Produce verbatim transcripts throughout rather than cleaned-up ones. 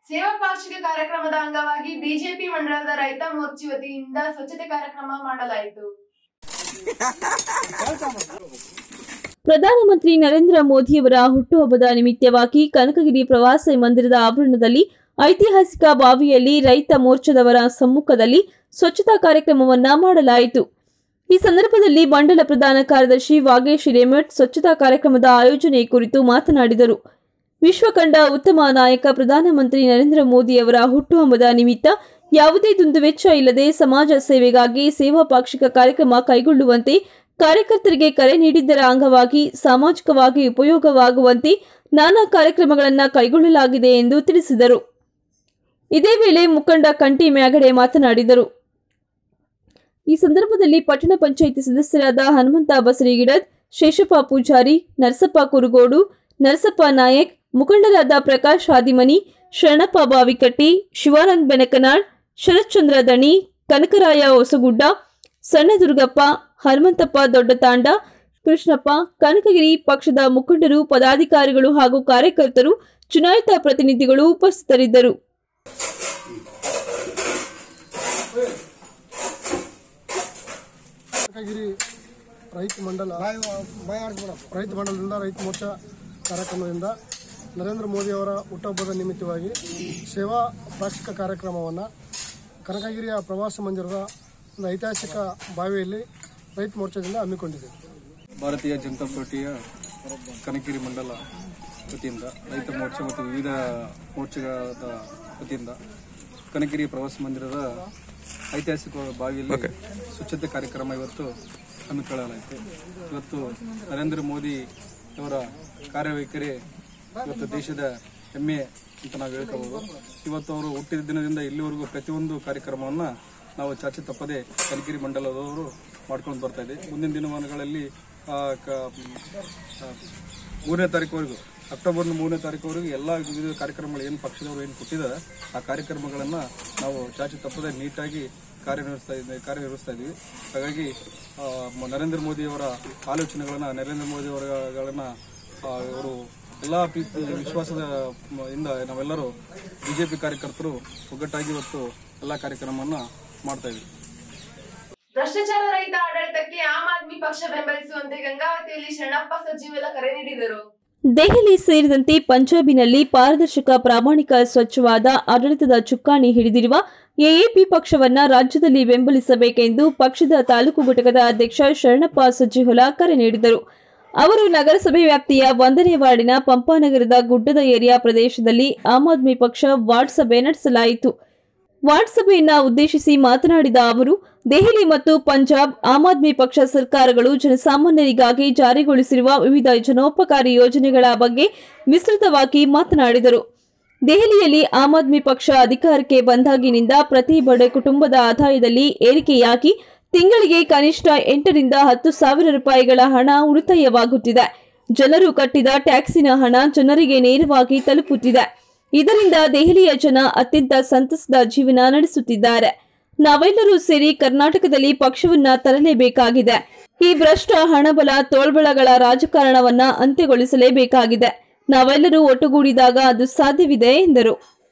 ಸೇವಾ ಪಾಕ್ಷಿಕ ಕಾರ್ಯಕ್ರಮದ ಅಂಗವಾಗಿ ಬಿಜೆಪಿ ಮಂಡಲದ ರೈತ ಮೋರ್ಚಾ ವತಿಯಿಂದ ಸ್ವಚ್ಛತೆ ಕಾರ್ಯಕ್ರಮ ಮಾಡಲಾಯಿತು. ಪ್ರಧಾನಮಂತ್ರಿ ನರೇಂದ್ರ ಮೋದಿಯವರ ಹುಟ್ಟುಹಬ್ಬದ ನಿಮಿತ್ತವಾಗಿ ಕನಕಗಿರಿ ಪ್ರವಾಸಿ ಮಂದಿರದ ಆವರಣದಲ್ಲಿ ಐತಿಹಾಸಿಕ ಬಾವಿಯಲ್ಲಿ ರೈತ ಮೋರ್ಚಾದವರ ಸಮ್ಮುಖದಲ್ಲಿ ಸ್ವಚ್ಛತಾ ಕಾರ್ಯಕ್ರಮವನ್ನ ಮಾಡಲಾಯಿತು. ಈ ಸಂದರ್ಭದಲ್ಲಿ ಮಂಡಲ ಪ್ರಧಾನ ಕಾರ್ಯದರ್ಶಿ ವಾಗೇಶ್ ಹಿರೇಮಠ್ ಸ್ವಚ್ಛತಾ ಕಾರ್ಯಕ್ರಮದ ಆಯೋಜನೆ ಕುರಿತು ಮಾತನಾಡಿದರು. ವಿಶ್ವಕಂಡ ಉತ್ತಮ ನಾಯಕ ಪ್ರಧಾನಮಂತ್ರಿ ನರೇಂದ್ರ ಮೋದಿಯವರ ಹುಟ್ಟುಹಬ್ಬದ ನಿಮಿತ್ತ ಯಾವುದೇ ದುಂದುವೆಚ್ಚ ಇಲ್ಲದೆ ಸಮಾಜ ಸೇವೆಗಾಗಿ ಸೇವಾ ಪಾಕ್ಷಿಕ ಕಾರ್ಯಕ್ರಮ ಕೈಗೊಳ್ಳುವಂತೆ ಕಾರ್ಯಕರ್ತರಿಗೆ ಕರೆ ನೀಡಿದ್ದರ ಅಂಗವಾಗಿ ಸಾಮಾಜಿಕವಾಗಿ ಉಪಯೋಗವಾಗುವಂತೆ ನಾನಾ ಕಾರ್ಯಕ್ರಮಗಳನ್ನು ಕೈಗೊಳ್ಳಲಾಗಿದೆ ಎಂದು ತಿಳಿಸಿದರು. ಇದೇ ವೇಳೆ ಮುಖಂಡ ಕಂಟಿ ಮ್ಯಾಗಡೆ ಮಾತನಾಡಿದರು. ಈ ಸಂದರ್ಭದಲ್ಲಿ ಪಟ್ಟಣ ಪಂಚಾಯಿತಿ ಸದಸ್ಯರಾದ ಹನುಮಂತ ಬಸರಿಗಿಡದ್, ಶೇಷಪ್ಪ ಪೂಜಾರಿ, ನರಸಪ್ಪ ಕುರುಗೋಡು, ನರಸಪ್ಪ ನಾಯಕ್, ಮುಖಂಡರಾದ ಪ್ರಕಾಶ್ ಹಾದಿಮನಿ, ಶರಣಪ್ಪ ಬಾವಿಕಟ್ಟಿ, ಶಿವಾನಂದ್ ಬೆನಕನಾಳ್, ಶರತ್ಚಂದ್ರ ದಣಿ, ಕನಕರಾಯ ಹೊಸಗುಡ್ಡ, ಸಣ್ಣದುರ್ಗಪ್ಪ, ಹನುಮಂತಪ್ಪ ದೊಡ್ಡತಾಂಡ, ಕೃಷ್ಣಪ್ಪ, ಕನಕಗಿರಿ ಪಕ್ಷದ ಮುಖಂಡರು, ಪದಾಧಿಕಾರಿಗಳು ಹಾಗೂ ಕಾರ್ಯಕರ್ತರು, ಚುನಾಯಿತ ಪ್ರತಿನಿಧಿಗಳು ಉಪಸ್ಥಿತರಿದ್ದರು. ಕನಕಗಿರಿ ರೈತ ಮಂಡಲ ರೈತ ಮಂಡಲದಿಂದ ರೈತ ಮೋರ್ಚಾ ಕಾರ್ಯಕ್ರಮದಿಂದ ನರೇಂದ್ರ ಮೋದಿಯವರ ಹುಟ್ಟುಹಬ್ಬದ ನಿಮಿತ್ತವಾಗಿ ಸೇವಾ ಪಾಕ್ಷಿಕ ಕಾರ್ಯಕ್ರಮವನ್ನು ಕನಕಗಿರಿಯ ಪ್ರವಾಸ ಮಂದಿರದ ಒಂದು ಐತಿಹಾಸಿಕ ಬಾವಿಯಲ್ಲಿ ರೈತ ಮೋರ್ಚಾದಿಂದ ಹಮ್ಮಿಕೊಂಡಿದೆ. ಭಾರತೀಯ ಜನತಾ ಪಾರ್ಟಿಯ ಕನಕಗಿರಿ ಮಂಡಲ ವತಿಯಿಂದ ರೈತ ಮೋರ್ಚಾ ಮತ್ತು ವಿವಿಧ ಮೋರ್ಚಾದ ವತಿಯಿಂದ ಕನಕಗಿರಿ ಪ್ರವಾಸ ಮಂದಿರದ ಐತಿಹಾಸಿಕ ಬಾವಿಯಲ್ಲಿ ಸ್ವಚ್ಛತೆ ಕಾರ್ಯಕ್ರಮ ಇವತ್ತು ಹಮ್ಮಿಕೊಳ್ಳಲಾಯಿತು. ಇವತ್ತು ನರೇಂದ್ರ ಮೋದಿ ಅವರ ಕಾರ್ಯವೈಖರಿ ಇವತ್ತು ದೇಶದ ಹೆಮ್ಮೆ ಅಂತ ನಾವು ಹೇಳ್ಕೋಬಹುದು. ಇವತ್ತು ಅವರು ಹುಟ್ಟಿದ ದಿನದಿಂದ ಇಲ್ಲಿವರೆಗೂ ಪ್ರತಿಯೊಂದು ಕಾರ್ಯಕ್ರಮವನ್ನು ನಾವು ಚಾಚು ತಪ್ಪದೆ ಕನಕಗಿರಿ ಮಂಡಲದವರು ಮಾಡ್ಕೊಂಡು ಬರ್ತಾ ಇದ್ದೀವಿ. ಮುಂದಿನ ದಿನಮಾನಗಳಲ್ಲಿ ಮೂರನೇ ತಾರೀಕುವರೆಗೂ ಅಕ್ಟೋಬರ್ ಮೂರನೇ ತಾರೀಕುವರೆಗೂ ಎಲ್ಲ ವಿವಿಧ ಕಾರ್ಯಕ್ರಮಗಳು ಏನು ಪಕ್ಷದವರು ಏನು ಕೊಟ್ಟಿದ್ದಾರೆ ಆ ಕಾರ್ಯಕ್ರಮಗಳನ್ನು ನಾವು ಚಾಚು ತಪ್ಪದೆ ನೀಟಾಗಿ ಕಾರ್ಯನಿರ್ವಹಿಸ್ತಾ ಇದ್ದೀವಿ ಕಾರ್ಯನಿರ್ವಹಿಸ್ತಾ ಇದ್ದೀವಿ ಹಾಗಾಗಿ ನರೇಂದ್ರ ಮೋದಿಯವರ ಆಲೋಚನೆಗಳನ್ನು ನರೇಂದ್ರ ಮೋದಿಯವರಗಳನ್ನು ಅವರು ಎಲ್ಲ ಪ್ರೀತಿ ವಿಶ್ವಾಸದ ಇಂದ ನಾವೆಲ್ಲರೂ ಬಿಜೆಪಿ ಕಾರ್ಯಕರ್ತರು ಒಗ್ಗಟ್ಟಾಗಿ ಇವತ್ತು ಎಲ್ಲ ಕಾರ್ಯಕ್ರಮವನ್ನು ಮಾಡ್ತಾ ಇದ್ದೀವಿ. ಭ್ರಷ್ಟಾಚಾರ ರಹಿತ ಆಡಳಿತಕ್ಕೆ ಆಮ್ ಆದ್ಮಿ ಪಕ್ಷ ಬೆಂಬಲಿಸುವಂತೆ ಗಂಗಾವತಿಯಲ್ಲಿ ಶರಣಪ್ಪ ಸಜ್ಜಿವೆಲ ಕರೆ ನೀಡಿದರು. ದೆಹಲಿ ಸೇರಿದಂತೆ ಪಂಜಾಬಿನಲ್ಲಿ ಪಾರದರ್ಶಕ, ಪ್ರಾಮಾಣಿಕ, ಸ್ವಚ್ಛವಾದ ಆಡಳಿತದ ಚುಕ್ಕಾಣಿ ಹಿಡಿದಿರುವ ಎಎಪಿ ಪಕ್ಷವನ್ನ ರಾಜ್ಯದಲ್ಲಿ ಬೆಂಬಲಿಸಬೇಕೆಂದು ಪಕ್ಷದ ತಾಲೂಕು ಘಟಕದ ಅಧ್ಯಕ್ಷ ಶರಣಪ್ಪ ಸಜ್ಜಿಹೊಲ ಕರೆ ನೀಡಿದರು. ಅವರು ನಗರಸಭೆ ವ್ಯಾಪ್ತಿಯ ಒಂದನೇ ವಾರ್ಡಿನ ಪಂಪಾನಗರದ ಗುಡ್ಡದ ಏರಿಯಾ ಪ್ರದೇಶದಲ್ಲಿ ಆಮ್ ಆದ್ಮಿ ಪಕ್ಷ ವಾರ್ಡ್ ಸಭೆ ನಡೆಸಲಾಯಿತು. ವಾರ್ಡ್ ಸಭೆಯನ್ನ ಉದ್ದೇಶಿಸಿ ಮಾತನಾಡಿದ ಅವರು, ದೆಹಲಿ ಮತ್ತು ಪಂಜಾಬ್ ಆಮ್ ಆದ್ಮಿ ಪಕ್ಷ ಸರ್ಕಾರಗಳು ಜನಸಾಮಾನ್ಯರಿಗಾಗಿ ಜಾರಿಗೊಳಿಸಿರುವ ವಿವಿಧ ಜನೋಪಕಾರಿ ಯೋಜನೆಗಳ ಬಗ್ಗೆ ವಿಸ್ತೃತವಾಗಿ ಮಾತನಾಡಿದರು. ದೆಹಲಿಯಲ್ಲಿ ಆಮ್ ಆದ್ಮಿ ಪಕ್ಷ ಅಧಿಕಾರಕ್ಕೆ ಬಂದಾಗಿನಿಂದ ಪ್ರತಿ ಬಡ ಕುಟುಂಬದ ಆದಾಯದಲ್ಲಿ ಏರಿಕೆಯಾಗಿ ತಿಂಗಳಿಗೆ ಕನಿಷ್ಠ ಎಂಟರಿಂದ ಹತ್ತು ಸಾವಿರ ರೂಪಾಯಿಗಳ ಹಣ ಉಳಿತಾಯವಾಗುತ್ತಿದೆ. ಜನರು ಕಟ್ಟಿದ ಟ್ಯಾಕ್ಸಿನ ಹಣ ಜನರಿಗೆ ನೇರವಾಗಿ ತಲುಪುತ್ತಿದೆ. ಇದರಿಂದ ದೆಹಲಿಯ ಜನ ಅತ್ಯಂತ ಸಂತಸದ ಜೀವನ ನಡೆಸುತ್ತಿದ್ದಾರೆ. ನಾವೆಲ್ಲರೂ ಸೇರಿ ಕರ್ನಾಟಕದಲ್ಲಿ ಪಕ್ಷವನ್ನ ತರಲೇಬೇಕಾಗಿದೆ. ಈ ಭ್ರಷ್ಟ ಹಣಬಲ ತೋಳ್ಬಳಗಳ ರಾಜಕಾರಣವನ್ನ ಅಂತ್ಯಗೊಳಿಸಲೇಬೇಕಾಗಿದೆ. ನಾವೆಲ್ಲರೂ ಒಟ್ಟುಗೂಡಿದಾಗ ಅದು ಸಾಧ್ಯವಿದೆ ಎಂದರು.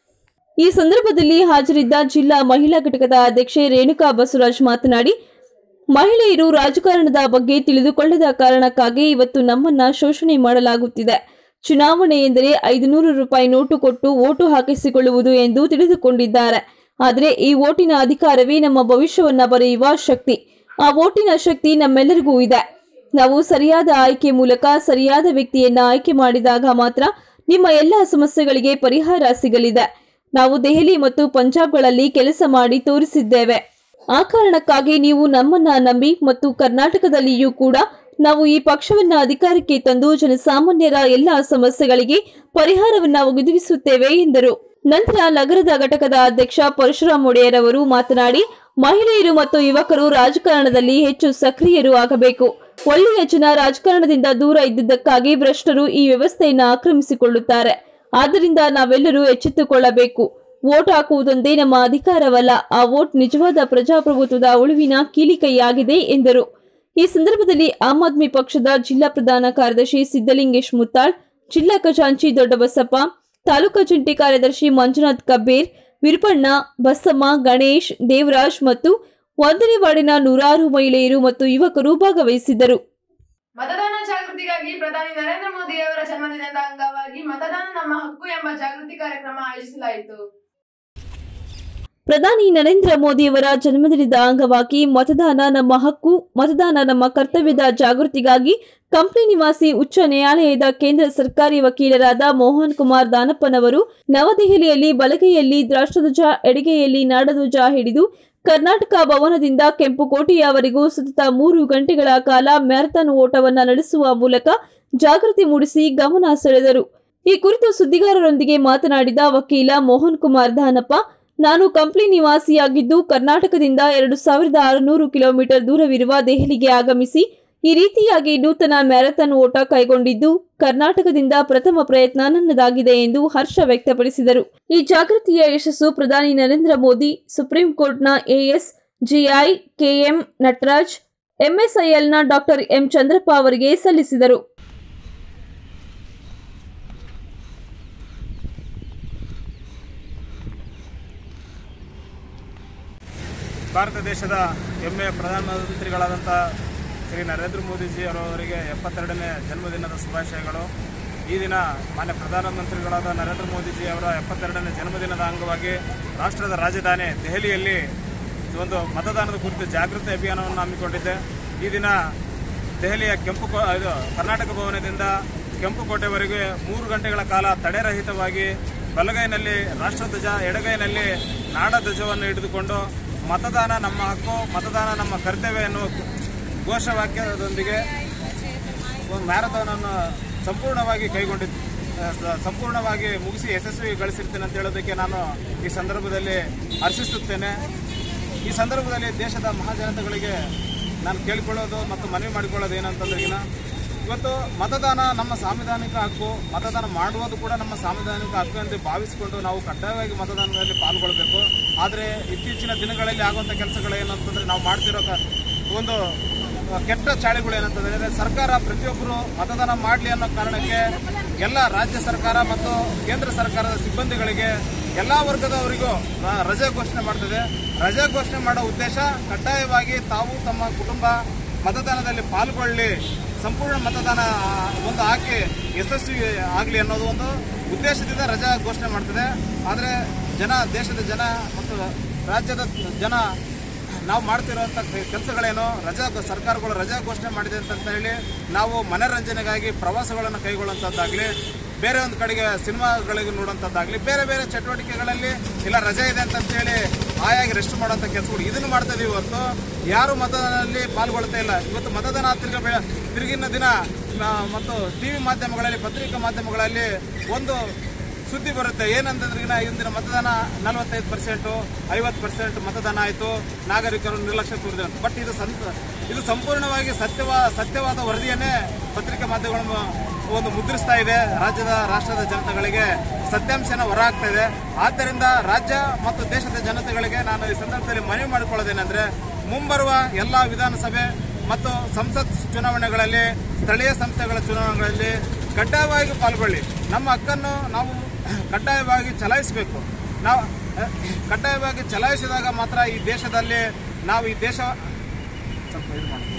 ಈ ಸಂದರ್ಭದಲ್ಲಿ ಹಾಜರಿದ್ದ ಜಿಲ್ಲಾ ಮಹಿಳಾ ಘಟಕದ ಅಧ್ಯಕ್ಷೆ ರೇಣುಕಾ ಬಸವರಾಜ್ ಮಾತನಾಡಿ, ಮಹಿಳೆಯರು ರಾಜಕಾರಣದ ಬಗ್ಗೆ ತಿಳಿದುಕೊಳ್ಳದ ಕಾರಣಕ್ಕಾಗಿ ಇವತ್ತು ನಮ್ಮನ್ನ ಶೋಷಣೆ ಮಾಡಲಾಗುತ್ತಿದೆ. ಚುನಾವಣೆ ಎಂದರೆ ಐದು ನೂರು ರೂಪಾಯಿ ನೋಟು ಕೊಟ್ಟು ಓಟು ಹಾಕಿಸಿಕೊಳ್ಳುವುದು ಎಂದು ತಿಳಿದುಕೊಂಡಿದ್ದಾರೆ. ಆದರೆ ಈ ಓಟಿನ ಅಧಿಕಾರವೇ ನಮ್ಮ ಭವಿಷ್ಯವನ್ನ ಬರೆಯುವ ಶಕ್ತಿ. ಆ ಓಟಿನ ಶಕ್ತಿ ನಮ್ಮೆಲ್ಲರಿಗೂ ಇದೆ. ನಾವು ಸರಿಯಾದ ಆಯ್ಕೆ ಮೂಲಕ ಸರಿಯಾದ ವ್ಯಕ್ತಿಯನ್ನ ಆಯ್ಕೆ ಮಾಡಿದಾಗ ಮಾತ್ರ ನಿಮ್ಮ ಎಲ್ಲ ಸಮಸ್ಯೆಗಳಿಗೆ ಪರಿಹಾರ ಸಿಗಲಿದೆ. ನಾವು ದೆಹಲಿ ಮತ್ತು ಪಂಜಾಬ್ಗಳಲ್ಲಿ ಕೆಲಸ ಮಾಡಿ ತೋರಿಸಿದ್ದೇವೆ. ಆ ಕಾರಣಕ್ಕಾಗಿ ನೀವು ನಮ್ಮನ್ನ ನಂಬಿ ಮತ್ತು ಕರ್ನಾಟಕದಲ್ಲಿಯೂ ಕೂಡ ನಾವು ಈ ಪಕ್ಷವನ್ನ ಅಧಿಕಾರಕ್ಕೆ ತಂದು ಜನಸಾಮಾನ್ಯರ ಎಲ್ಲ ಸಮಸ್ಯೆಗಳಿಗೆ ಪರಿಹಾರವನ್ನ ಒದಗಿಸುತ್ತೇವೆ ಎಂದರು. ನಂತರ ನಗರದ ಘಟಕದ ಅಧ್ಯಕ್ಷ ಪರಶುರಾಮ್ ಒಡೆಯರ್ ಅವರು ಮಾತನಾಡಿ, ಮಹಿಳೆಯರು ಮತ್ತು ಯುವಕರು ರಾಜಕಾರಣದಲ್ಲಿ ಹೆಚ್ಚು ಸಕ್ರಿಯರು ಆಗಬೇಕು. ಒಳ್ಳೆಯ ಜನ ರಾಜಕಾರಣದಿಂದ ದೂರ ಇದ್ದುದಕ್ಕಾಗಿ ಭ್ರಷ್ಟರು ಈ ವ್ಯವಸ್ಥೆಯನ್ನು ಆಕ್ರಮಿಸಿಕೊಳ್ಳುತ್ತಾರೆ. ಆದ್ದರಿಂದ ನಾವೆಲ್ಲರೂ ಎಚ್ಚೆತ್ತುಕೊಳ್ಳಬೇಕು. ವೋಟ್ ಹಾಕುವುದೊಂದೇ ನಮ್ಮ ಅಧಿಕಾರವಲ್ಲ, ಆ ವೋಟ್ ನಿಜವಾದ ಪ್ರಜಾಪ್ರಭುತ್ವದ ಉಳಿವಿನ ಕೀಲಿಕೈಯಾಗಿದೆ ಎಂದರು. ಈ ಸಂದರ್ಭದಲ್ಲಿ ಆಮ್ ಆದ್ಮಿ ಪಕ್ಷದ ಜಿಲ್ಲಾ ಪ್ರಧಾನ ಕಾರ್ಯದರ್ಶಿ ಸಿದ್ದಲಿಂಗೇಶ್ ಮುತ್ತಾಳ್, ಜಿಲ್ಲಾ ಖಜಾಂಚಿ ದೊಡ್ಡಬಸಪ್ಪ, ತಾಲೂಕಾ ಜಂಟಿ ಕಾರ್ಯದರ್ಶಿ ಮಂಜುನಾಥ್ ಕಬ್ಬೇರ್, ವಿರುಪಣ್ಣ, ಬಸಮ್ಮ, ಗಣೇಶ್, ದೇವರಾಜ್ ಮತ್ತು ಒಂದನೇ ವಾರ್ಡಿನ ನೂರಾರು ಮಹಿಳೆಯರು ಮತ್ತು ಯುವಕರು ಭಾಗವಹಿಸಿದ್ದರು. ಮತದಾನ ಜಾಗೃತಿಗಾಗಿ ಪ್ರಧಾನಿ ನರೇಂದ್ರ ಮೋದಿ ಅವರ ಜನ್ಮದಿನದ ಅಂಗವಾಗಿ ಮತದಾನ ನಮ್ಮ ಹಕ್ಕು ಎಂಬ ಜಾಗೃತಿ ಕಾರ್ಯಕ್ರಮ ಆಯೋಜಿಸಲಾಯಿತು. ಪ್ರಧಾನಿ ನರೇಂದ್ರ ಮೋದಿಯವರ ಜನ್ಮದಿನದ ಅಂಗವಾಗಿ ಮತದಾನ ನಮ್ಮ ಹಕ್ಕು, ಮತದಾನ ನಮ್ಮ ಕರ್ತವ್ಯದ ಜಾಗೃತಿಗಾಗಿ ಕಂಪ್ಲಿ ನಿವಾಸಿ ಉಚ್ಚ ನ್ಯಾಯಾಲಯದ ಕೇಂದ್ರ ಸರ್ಕಾರಿ ವಕೀಲರಾದ ಮೋಹನ್ ಕುಮಾರ್ ದಾನಪ್ಪನವರು ನವದೆಹಲಿಯಲ್ಲಿ ಬಲಗೈಯಲ್ಲಿ ರಾಷ್ಟ್ರಧ್ವಜ, ಎಡಗೈಯಲ್ಲಿ ನಾಡಧ್ವಜ ಹಿಡಿದು ಕರ್ನಾಟಕ ಭವನದಿಂದ ಕೆಂಪುಕೋಟೆಯವರೆಗೂ ಸತತ ಮೂರು ಗಂಟೆಗಳ ಕಾಲ ಮ್ಯಾರಥಾನ್ ಓಟವನ್ನು ನಡೆಸುವ ಮೂಲಕ ಜಾಗೃತಿ ಮೂಡಿಸಿ ಗಮನ ಸೆಳೆದರು. ಈ ಕುರಿತು ಸುದ್ದಿಗಾರರೊಂದಿಗೆ ಮಾತನಾಡಿದ ವಕೀಲ ಮೋಹನ್ ಕುಮಾರ್ ದಾನಪ್ಪ, ನಾನು ಕಂಪ್ಲಿ ನಿವಾಸಿಯಾಗಿದ್ದು ಕರ್ನಾಟಕದಿಂದ ಎರಡು ಸಾವಿರದ ಆರುನೂರು ಕಿಲೋಮೀಟರ್ ದೂರವಿರುವ ದೆಹಲಿಗೆ ಆಗಮಿಸಿ ಈ ರೀತಿಯಾಗಿ ನೂತನ ಮ್ಯಾರಥಾನ್ ಓಟ ಕೈಗೊಂಡಿದ್ದು ಕರ್ನಾಟಕದಿಂದ ಪ್ರಥಮ ಪ್ರಯತ್ನ ನನ್ನದಾಗಿದೆ ಎಂದು ಹರ್ಷ ವ್ಯಕ್ತಪಡಿಸಿದರು. ಈ ಜಾಗೃತಿಯ ಯಶಸ್ಸು ಪ್ರಧಾನಿ ನರೇಂದ್ರ ಮೋದಿ, ಸುಪ್ರೀಂ ಕೋರ್ಟ್ನ ಎಎಸ್, ಜಿಐ, ಕೆಎಂ ನಟರಾಜ್, ಎಂಎಸ್ಐಎಲ್ನ ಡಾಕ್ಟರ್ ಎಂ ಚಂದ್ರಪ್ಪ ಅವರಿಗೆ ಸಲ್ಲಿಸಿದರು. ಭಾರತ ದೇಶದ ಹೆಮ್ಮೆಯ ಪ್ರಧಾನಮಂತ್ರಿಗಳಾದಂಥ ಶ್ರೀ ನರೇಂದ್ರ ಮೋದಿಜಿ ಅವರವರಿಗೆ ಎಪ್ಪತ್ತೆರಡನೇ ಜನ್ಮದಿನದ ಶುಭಾಶಯಗಳು. ಈ ದಿನ ಮಾನ್ಯ ಪ್ರಧಾನಮಂತ್ರಿಗಳಾದ ನರೇಂದ್ರ ಮೋದಿಜಿ ಅವರ ಎಪ್ಪತ್ತೆರಡನೇ ಜನ್ಮದಿನದ ಅಂಗವಾಗಿ ರಾಷ್ಟ್ರದ ರಾಜಧಾನಿ ದೆಹಲಿಯಲ್ಲಿ ಒಂದು ಮತದಾನದ ಕುರಿತು ಜಾಗೃತಿ ಅಭಿಯಾನವನ್ನು ಹಮ್ಮಿಕೊಂಡಿದ್ದೆ. ಈ ದಿನ ದೆಹಲಿಯ ಕೆಂಪು ಇದು ಕರ್ನಾಟಕ ಭವನದಿಂದ ಕೆಂಪುಕೋಟೆವರೆಗೆ ಮೂರು ಗಂಟೆಗಳ ಕಾಲ ತಡೆರಹಿತವಾಗಿ ಬಲಗೈನಲ್ಲಿ ರಾಷ್ಟ್ರಧ್ವಜ, ಎಡಗೈನಲ್ಲಿ ನಾಡಧ್ವಜವನ್ನು ಹಿಡಿದುಕೊಂಡು ಮತದಾನ ನಮ್ಮ ಹಕ್ಕು, ಮತದಾನ ನಮ್ಮ ಕರ್ತವ್ಯ ಎನ್ನುವ ಘೋಷವಾಕ್ಯದೊಂದಿಗೆ ಒಂದು ಮ್ಯಾರಥಾನ್ ಅನ್ನು ಸಂಪೂರ್ಣವಾಗಿ ಕೈಗೊಂಡಿದ್ದು ಸಂಪೂರ್ಣವಾಗಿ ಮುಗಿಸಿ ಯಶಸ್ವಿಗೊಳಿಸಿರ್ತೇನೆ ಅಂತ ಹೇಳೋದಕ್ಕೆ ನಾನು ಈ ಸಂದರ್ಭದಲ್ಲಿ ಹರ್ಷಿಸುತ್ತೇನೆ. ಈ ಸಂದರ್ಭದಲ್ಲಿ ದೇಶದ ಮಹಾಜನತೆಗಳಿಗೆ ನಾನು ಕೇಳಿಕೊಳ್ಳೋದು ಮತ್ತು ಮನವಿ ಮಾಡಿಕೊಳ್ಳೋದು ಏನಂತಂದ್ರೆಗಿನ ಇವತ್ತು ಮತದಾನ ನಮ್ಮ ಸಾಂವಿಧಾನಿಕ ಹಕ್ಕು, ಮತದಾನ ಮಾಡುವುದು ಕೂಡ ನಮ್ಮ ಸಾಂವಿಧಾನಿಕ ಹಕ್ಕು ಎಂದು ಭಾವಿಸಿಕೊಂಡು ನಾವು ಕಡ್ಡಾಯವಾಗಿ ಮತದಾನದಲ್ಲಿ ಪಾಲ್ಗೊಳ್ಳಬೇಕು. ಆದರೆ ಇತ್ತೀಚಿನ ದಿನಗಳಲ್ಲಿ ಆಗುವಂಥ ಕೆಲಸಗಳು ಏನಂತಂದರೆ ನಾವು ಮಾಡ್ತಿರೋ ಒಂದು ಕೆಟ್ಟ ಚಾಳಿಗಳು ಏನಂತಂದರೆ ಸರ್ಕಾರ ಪ್ರತಿಯೊಬ್ಬರು ಮತದಾನ ಮಾಡಲಿ ಅನ್ನೋ ಕಾರಣಕ್ಕೆ ಎಲ್ಲ ರಾಜ್ಯ ಸರ್ಕಾರ ಮತ್ತು ಕೇಂದ್ರ ಸರ್ಕಾರದ ಸಿಬ್ಬಂದಿಗಳಿಗೆ ಎಲ್ಲ ವರ್ಗದವರಿಗೂ ರಜೆ ಘೋಷಣೆ ಮಾಡ್ತದೆ. ರಜೆ ಘೋಷಣೆ ಮಾಡೋ ಉದ್ದೇಶ ಕಡ್ಡಾಯವಾಗಿ ತಾವು ತಮ್ಮ ಕುಟುಂಬ ಮತದಾನದಲ್ಲಿ ಪಾಲ್ಗೊಳ್ಳಿ, ಸಂಪೂರ್ಣ ಮತದಾನ ಒಂದು ಹಾಕಿ ಯಶಸ್ವಿ ಆಗಲಿ ಅನ್ನೋದು ಒಂದು ಉದ್ದೇಶದಿಂದ ರಜಾ ಘೋಷಣೆ ಮಾಡ್ತದೆ. ಆದರೆ ಜನ, ದೇಶದ ಜನ ಮತ್ತು ರಾಜ್ಯದ ಜನ ನಾವು ಮಾಡ್ತಿರುವಂಥ ಕೆಲಸಗಳೇನು, ರಜಾ ಸರ್ಕಾರಗಳು ರಜಾ ಘೋಷಣೆ ಮಾಡಿದೆ ಅಂತ ಹೇಳಿ ನಾವು ಮನರಂಜನೆಗಾಗಿ ಪ್ರವಾಸಗಳನ್ನು ಕೈಗೊಳ್ಳುವಂಥದ್ದಾಗಲಿ, ಬೇರೆ ಒಂದು ಕಡೆಗೆ ಸಿನಿಮಾಗಳಿಗೆ ನೋಡುವಂಥದ್ದಾಗಲಿ, ಬೇರೆ ಬೇರೆ ಚಟುವಟಿಕೆಗಳಲ್ಲಿ ಇಲ್ಲ ರಜೆ ಇದೆ ಅಂತಂತೇಳಿ ಆಯಾಗಿ ರೆಸ್ಟ್ ಮಾಡುವಂಥ ಕೆಲಸಗಳು ಇದನ್ನು ಮಾಡ್ತಾ ಇದೀವಿ. ಇವತ್ತು ಯಾರು ಮತದಾನದಲ್ಲಿ ಪಾಲ್ಗೊಳ್ತಾ ಇಲ್ಲ. ಇವತ್ತು ಮತದಾನ ತಿರ್ಗ ಬೆಳ ತಿರುಗಿನ ದಿನ ಮತ್ತು ಟಿ ವಿ ಮಾಧ್ಯಮಗಳಲ್ಲಿ, ಪತ್ರಿಕಾ ಮಾಧ್ಯಮಗಳಲ್ಲಿ ಒಂದು ಸುದ್ದಿ ಬರುತ್ತೆ ಏನಂತಂದ್ರೆ ಇಂದಿನ ಮತದಾನ ನಲವತ್ತೈದು ಪರ್ಸೆಂಟು ಐವತ್ತು ಪರ್ಸೆಂಟ್ ಮತದಾನ ಆಯಿತು, ನಾಗರಿಕರು ನಿರ್ಲಕ್ಷ್ಯ ತೋರಿದ್ರು. ಬಟ್ ಇದು ಇದು ಸಂಪೂರ್ಣವಾಗಿ ಸತ್ಯವಾ ಸತ್ಯವಾದ ವರದಿಯನ್ನೇ ಪತ್ರಿಕಾ ಮಾಧ್ಯಮಗಳು ಒಂದು ಮುದ್ರಿಸ್ತಾ ಇದೆ. ರಾಜ್ಯದ ರಾಷ್ಟ್ರದ ಜನತೆಗಳಿಗೆ ಸತ್ಯಾಂಶನ ಹೊರಹಾಕ್ತಾ ಇದೆ. ಆದ್ದರಿಂದ ರಾಜ್ಯ ಮತ್ತು ದೇಶದ ಜನತೆಗಳಿಗೆ ನಾನು ಈ ಸಂದರ್ಭದಲ್ಲಿ ಮನವಿ ಮಾಡಿಕೊಳ್ಳೋದೇನೆಂದರೆ, ಮುಂಬರುವ ಎಲ್ಲ ವಿಧಾನಸಭೆ ಮತ್ತು ಸಂಸತ್ ಚುನಾವಣೆಗಳಲ್ಲಿ, ಸ್ಥಳೀಯ ಸಂಸ್ಥೆಗಳ ಚುನಾವಣೆಗಳಲ್ಲಿ ಕಡ್ಡಾಯವಾಗಿ ಪಾಲ್ಗೊಳ್ಳಿ. ನಮ್ಮ ಹಕ್ಕನ್ನು ನಾವು ಕಡ್ಡಾಯವಾಗಿ ಚಲಾಯಿಸಬೇಕು. ನಾವು ಕಡ್ಡಾಯವಾಗಿ ಚಲಾಯಿಸಿದಾಗ ಮಾತ್ರ ಈ ದೇಶದಲ್ಲಿ ನಾವು ಈ ದೇಶ ಸ್ವಲ್ಪ ಇದು ಮಾಡಬೇಕು.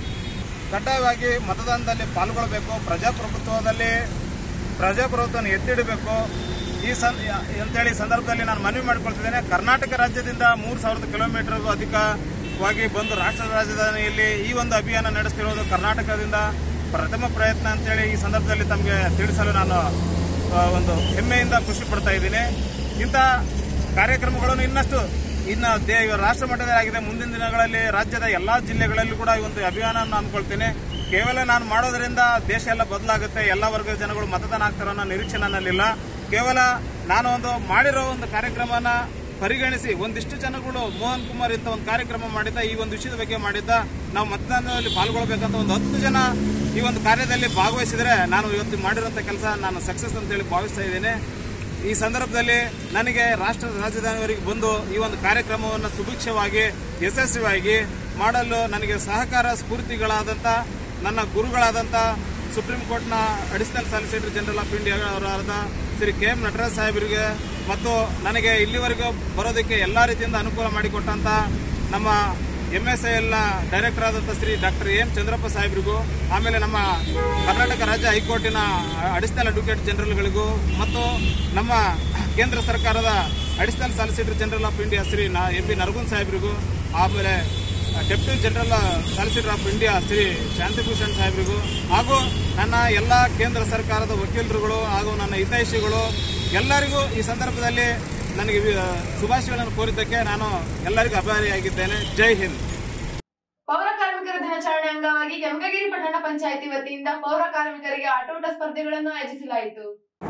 ಕಡ್ಡಾಯವಾಗಿ ಮತದಾನದಲ್ಲಿ ಪಾಲ್ಗೊಳ್ಳಬೇಕು. ಪ್ರಜಾಪ್ರಭುತ್ವದಲ್ಲಿ ಪ್ರಜಾಪ್ರಭುತ್ವವನ್ನು ಎತ್ತಿಡಬೇಕು. ಈ ಸಂ ಅಂತೇಳಿ ಸಂದರ್ಭದಲ್ಲಿ ನಾನು ಮನವಿ ಮಾಡಿಕೊಳ್ತಿದ್ದೇನೆ. ಕರ್ನಾಟಕ ರಾಜ್ಯದಿಂದ ಮೂರು ಸಾವಿರದ ಕಿಲೋಮೀಟರ್ಗೂ ಅಧಿಕವಾಗಿ ಬಂದು ರಾಷ್ಟ್ರ ರಾಜಧಾನಿಯಲ್ಲಿ ಈ ಒಂದು ಅಭಿಯಾನ ನಡೆಸ್ತಿರೋದು ಕರ್ನಾಟಕದಿಂದ ಪ್ರಥಮ ಪ್ರಯತ್ನ ಅಂತೇಳಿ ಈ ಸಂದರ್ಭದಲ್ಲಿ ತಮಗೆ ತಿಳಿಸಲು ನಾನು ಒಂದು ಹೆಮ್ಮೆಯಿಂದ ಖುಷಿ ಪಡ್ತಾ ಇದ್ದೀನಿ. ಇಂಥ ಕಾರ್ಯಕ್ರಮಗಳನ್ನು ಇನ್ನಷ್ಟು ಇನ್ನು ದೇ ರಾಷ್ಟ್ರ ಮಟ್ಟದಲ್ಲಾಗಿದೆ. ಮುಂದಿನ ದಿನಗಳಲ್ಲಿ ರಾಜ್ಯದ ಎಲ್ಲ ಜಿಲ್ಲೆಗಳಲ್ಲೂ ಕೂಡ ಈ ಒಂದು ಅಭಿಯಾನ ಹಮ್ಮಿಕೊಳ್ತೀನಿ. ಕೇವಲ ನಾನು ಮಾಡೋದರಿಂದ ದೇಶ ಎಲ್ಲ ಬದಲಾಗುತ್ತೆ, ಎಲ್ಲ ವರ್ಗದ ಜನಗಳು ಮತದಾನ ಆಗ್ತಾರೋ ಅನ್ನೋ ನಿರೀಕ್ಷೆ ನನ್ನಲ್ಲಿಲ್ಲ. ಕೇವಲ ನಾನು ಒಂದು ಮಾಡಿರೋ ಒಂದು ಕಾರ್ಯಕ್ರಮನ ಪರಿಗಣಿಸಿ ಒಂದಿಷ್ಟು ಜನಗಳು ಮೋಹನ್ ಕುಮಾರ್ ಇಂಥ ಒಂದು ಕಾರ್ಯಕ್ರಮ ಮಾಡಿದ್ದ, ಈ ಒಂದು ವಿಷಯದ ಬಗ್ಗೆ ಮಾಡಿದ್ದ, ನಾವು ಮತದಾನದಲ್ಲಿ ಪಾಲ್ಗೊಳ್ಬೇಕಂತ ಒಂದು ಹತ್ತು ಜನ ಈ ಒಂದು ಕಾರ್ಯದಲ್ಲಿ ಭಾಗವಹಿಸಿದರೆ ನಾನು ಇವತ್ತು ಮಾಡಿರುವಂಥ ಕೆಲಸ ನಾನು ಸಕ್ಸಸ್ ಅಂತೇಳಿ ಭಾವಿಸ್ತಾ ಇದ್ದೇನೆ. ಈ ಸಂದರ್ಭದಲ್ಲಿ ನನಗೆ ರಾಷ್ಟ್ರ ರಾಜಧಾನಿಯವರಿಗೆ ಬಂದು ಈ ಒಂದು ಕಾರ್ಯಕ್ರಮವನ್ನು ಸುಭಿಕ್ಷವಾಗಿ ಯಶಸ್ವಿಯಾಗಿ ಮಾಡಲು ನನಗೆ ಸಹಕಾರ ಸ್ಫೂರ್ತಿಗಳಾದಂಥ ನನ್ನ ಗುರುಗಳಾದಂಥ ಸುಪ್ರೀಂ ಕೋರ್ಟ್ನ additional solicitor general of India ಅವರಾದ ಶ್ರೀ ಕೆ ಎಂ ನಟರಾಜ್ ಸಾಹೇಬರಿಗೆ ಮತ್ತು ನನಗೆ ಇಲ್ಲಿವರೆಗೂ ಬರೋದಕ್ಕೆ ಎಲ್ಲ ರೀತಿಯಿಂದ ಅನುಕೂಲ ಮಾಡಿಕೊಟ್ಟಂತ ನಮ್ಮ ಎಂ ಎಸ್ ಐ ಎಲ್ನ ಡೈರೆಕ್ಟರ್ ಆದಂಥ ಶ್ರೀ ಡಾಕ್ಟರ್ ಎಂ ಚಂದ್ರಪ್ಪ ಸಾಹೇಬರಿಗೂ, ಆಮೇಲೆ ನಮ್ಮ ಕರ್ನಾಟಕ ರಾಜ್ಯ ಹೈಕೋರ್ಟಿನ ಅಡಿಷನಲ್ ಅಡ್ವೊಕೇಟ್ ಜನರಲ್ಗಳಿಗೂ ಮತ್ತು ನಮ್ಮ ಕೇಂದ್ರ ಸರ್ಕಾರದ additional solicitor general of India Shri M P Naragun ಸಾಹೇಬರಿಗೂ, ಆಮೇಲೆ deputy general solicitor of India Shri Shanti Bhushan ಸಾಹೇಬರಿಗೂ ಹಾಗೂ ನನ್ನ ಎಲ್ಲ ಕೇಂದ್ರ ಸರ್ಕಾರದ ವಕೀಲರುಗಳು ಹಾಗೂ ನನ್ನ ಹಿತೈಷಿಗಳು ಎಲ್ಲರಿಗೂ ಈ ಸಂದರ್ಭದಲ್ಲಿ ನನಗೆ ಶುಭಾಶಯಗಳನ್ನು ಕೋರಿದ್ದಕ್ಕೆ ನಾನು ಎಲ್ಲರಿಗೂ ಅಭಾರಿಯಾಗಿದ್ದೇನೆ. ಜೈ ಹಿಂದ್. ಪೌರ ಕಾರ್ಮಿಕರ ದಿನಾಚರಣೆ ಅಂಗವಾಗಿ ಕೆಂಗಗಿರಿ ಪಟ್ಟಣ ಪಂಚಾಯಿತಿ ವತಿಯಿಂದ ಪೌರ ಕಾರ್ಮಿಕರಿಗೆ ಆಟೋಟ ಸ್ಪರ್ಧೆಗಳನ್ನು ಆಯೋಜಿಸಲಾಯಿತು.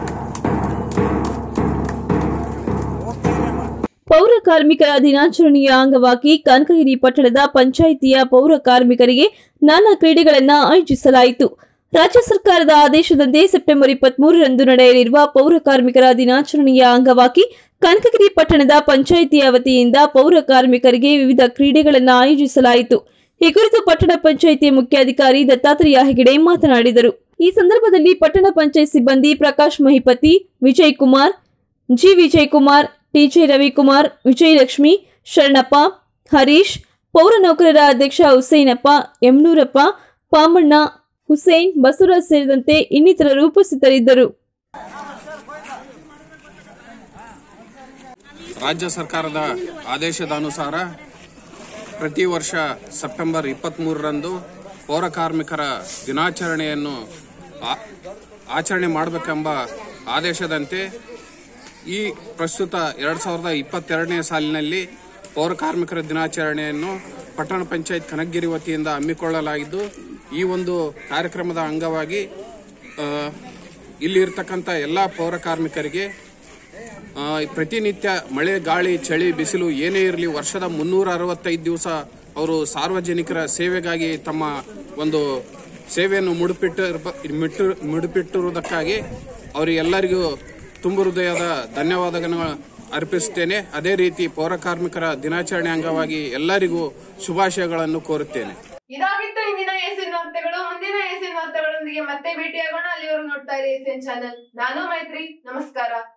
ಪೌರ ಕಾರ್ಮಿಕರ ದಿನಾಚರಣೆಯ ಅಂಗವಾಗಿ ಕನಕಗಿರಿ ಪಟ್ಟಣದ ಪಂಚಾಯಿತಿಯ ಪೌರ ಕಾರ್ಮಿಕರಿಗೆ ನಾನಾ ಕ್ರೀಡೆಗಳನ್ನು ಆಯೋಜಿಸಲಾಯಿತು. ರಾಜ್ಯ ಸರ್ಕಾರದ ಆದೇಶದಂತೆ ಸೆಪ್ಟೆಂಬರ್ ಇಪ್ಪತ್ಮೂರರಂದು ನಡೆಯಲಿರುವ ಪೌರ ಕಾರ್ಮಿಕರ ದಿನಾಚರಣೆಯ ಅಂಗವಾಗಿ ಕನಕಗಿರಿ ಪಟ್ಟಣದ ಪಂಚಾಯಿತಿಯ ವತಿಯಿಂದ ಪೌರ ಕಾರ್ಮಿಕರಿಗೆ ವಿವಿಧ ಕ್ರೀಡೆಗಳನ್ನು ಆಯೋಜಿಸಲಾಯಿತು. ಈ ಕುರಿತು ಪಟ್ಟಣ ಪಂಚಾಯಿತಿ ಮುಖ್ಯಾಧಿಕಾರಿ ದತ್ತಾತ್ರೇಯ ಹೆಗಡೆ ಮಾತನಾಡಿದರು. ಈ ಸಂದರ್ಭದಲ್ಲಿ ಪಟ್ಟಣ ಪಂಚಾಯತ್ ಸಿಬ್ಬಂದಿ ಪ್ರಕಾಶ್ ಮಹಿಪತಿ, ವಿಜಯ್ ಕುಮಾರ್, ಜಿ ವಿಜಯ್ ಕುಮಾರ್, ಟಿಜೆ ರವಿಕುಮಾರ್, ವಿಜಯಲಕ್ಷ್ಮಿ, ಶರಣಪ್ಪ, ಹರೀಶ್, ಪೌರ ನೌಕರರ ಅಧ್ಯಕ್ಷ ಹುಸೇನಪ್ಪ, ಯಮನೂರಪ್ಪ, ಪಾಮಣ್ಣ, ಹುಸೇನ್, ಬಸವರಾಜ್ ಸೇರಿದಂತೆ ಇನ್ನಿತರರು ಉಪಸ್ಥಿತರಿದ್ದರು. ರಾಜ್ಯ ಸರ್ಕಾರದ ಆದೇಶದ ಅನುಸಾರ ಪ್ರತಿ ವರ್ಷ ಸೆಪ್ಟೆಂಬರ್ ಇಪ್ಪತ್ತ್ಮೂರರಂದು ಪೌರ ಕಾರ್ಮಿಕರ ದಿನಾಚರಣೆಯನ್ನು ಆಚರಣೆ ಮಾಡಬೇಕೆಂಬ ಆದೇಶದಂತೆ ಈ ಪ್ರಸ್ತುತ ಎರಡು ಸಾವಿರದ ಇಪ್ಪತ್ತೆರಡನೇ ಸಾಲಿನಲ್ಲಿ ಪೌರ ಕಾರ್ಮಿಕರ ದಿನಾಚರಣೆಯನ್ನು ಪಟ್ಟಣ ಪಂಚಾಯತ್ ಕನಕಗಿರಿ ವತಿಯಿಂದ ಹಮ್ಮಿಕೊಳ್ಳಲಾಗಿದ್ದು, ಈ ಒಂದು ಕಾರ್ಯಕ್ರಮದ ಅಂಗವಾಗಿ ಇಲ್ಲಿರ್ತಕ್ಕಂಥ ಎಲ್ಲ ಪೌರ ಕಾರ್ಮಿಕರಿಗೆ ಪ್ರತಿನಿತ್ಯ ಮಳೆ, ಗಾಳಿ, ಚಳಿ, ಬಿಸಿಲು ಏನೇ ಇರಲಿ ವರ್ಷದ ಮುನ್ನೂರ ಅರವತ್ತೈದು ದಿವಸ ಅವರು ಸಾರ್ವಜನಿಕರ ಸೇವೆಗಾಗಿ ತಮ್ಮ ಒಂದು ಸೇವೆಯನ್ನು ಮುಡುಪಿಟ್ಟು ಮುಡುಪಿಟ್ಟಿರುವುದಕ್ಕಾಗಿ ಅವರಿಗೆಲ್ಲರಿಗೂ ತುಂಬ ಹೃದಯದ ಧನ್ಯವಾದಗಳನ್ನು ಅರ್ಪಿಸುತ್ತೇನೆ. ಅದೇ ರೀತಿ ಪೌರ ಕಾರ್ಮಿಕರ ದಿನಾಚರಣೆ ಅಂಗವಾಗಿ ಎಲ್ಲರಿಗೂ ಶುಭಾಶಯಗಳನ್ನು ಕೋರುತ್ತೇನೆ. ಇದಾಗಿತ್ತು ಇಂದಿನ ಎಸಿಎನ್ ವಾರ್ತೆಗಳು. ಮುಂದಿನ ಎಸಿಎನ್ ವಾರ್ತೆಗಳೊಂದಿಗೆ ಮತ್ತೆ ಭೇಟಿಯಾಗೋಣ. ಅಲ್ಲಿವರೆಗೂ ನೋಡ್ತಾ ಇರಿ ಎಸಿಎನ್ ಚಾನೆಲ್. ನಾನು ಮೈತ್ರಿ. ನಮಸ್ಕಾರ.